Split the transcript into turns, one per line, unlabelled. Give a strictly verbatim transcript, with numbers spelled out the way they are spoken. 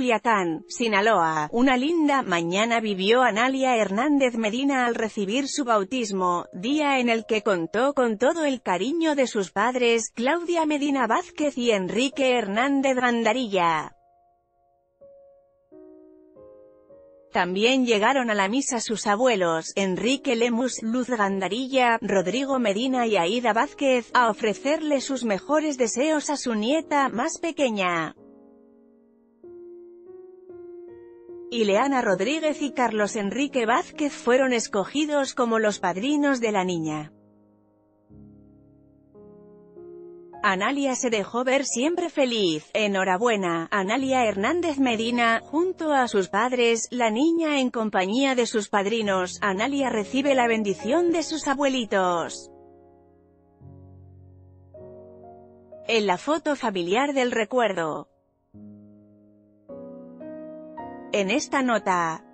Culiacán, Sinaloa. Una linda mañana vivió Analia Hernández Medina al recibir su bautismo, día en el que contó con todo el cariño de sus padres, Claudia Medina Vázquez y Enrique Hernández Gandarilla. También llegaron a la misa sus abuelos, Enrique Lemus, Luz Gandarilla, Rodrigo Medina y Aída Vázquez, a ofrecerle sus mejores deseos a su nieta más pequeña. Ileana Rodríguez y Carlos Enrique Vázquez fueron escogidos como los padrinos de la niña. Analia se dejó ver siempre feliz. Enhorabuena, Analia Hernández Medina, junto a sus padres, la niña en compañía de sus padrinos. Analia recibe la bendición de sus abuelitos. En la foto familiar del recuerdo. En esta nota,